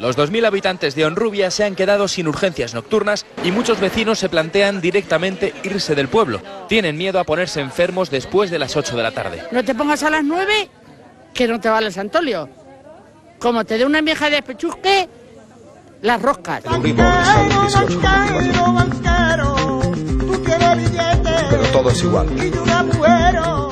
Los 2000 habitantes de Honrubia se han quedado sin urgencias nocturnas y muchos vecinos se plantean directamente irse del pueblo. Tienen miedo a ponerse enfermos después de las 8 de la tarde. No te pongas a las 9, que no te vale el Santolio. Como te dé una vieja de pechusque, las roscas. Pero todo es igual.